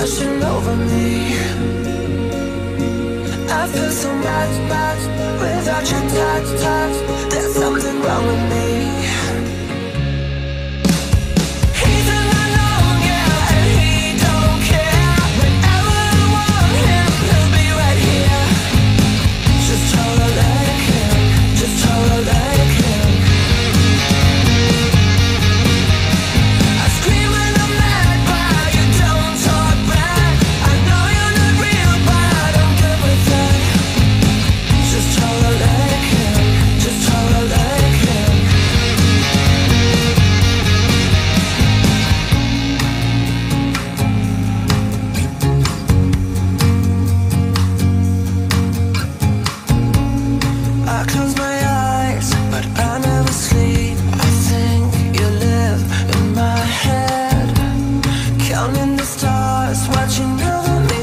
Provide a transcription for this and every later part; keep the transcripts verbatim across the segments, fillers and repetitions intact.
washing over me. I feel so much, much without your touch, touch. There's something wrong with me. He's alone, yeah, and he don't care. Whenever I want him, he'll be right here. Just hold her like him, just hold her like him. I scream when I'm mad, but you don't talk back. I know you're not real, but I'm good with that. Just hold her like him, just hold her like him. I close my eyes, but I never sleep. I think you live in my head, counting the stars, watching over me.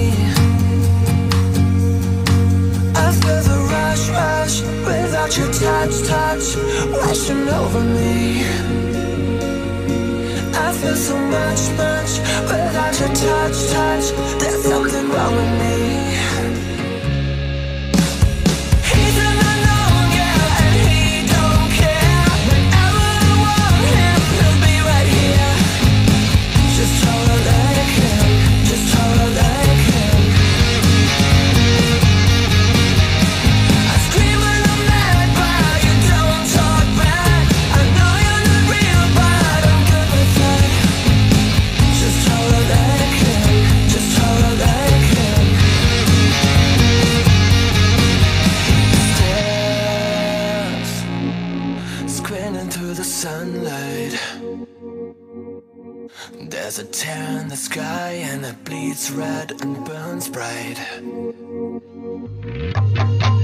I feel the rush, rush without your touch, touch, washing over me. I feel so much, much without your touch, touch. There's something wrong with me. He's alone, yeah, and he don't care. Whenever I want him, he'll be right here. Just hold her like him, just hold her like him. I scream when I'm mad, but you don't talk back. I know you're not real, but I'm good with that. Just hold her like him, just hold her like him. He stares, squinting through the sunlight. There's a tear in the sky and it bleeds red and burns bright.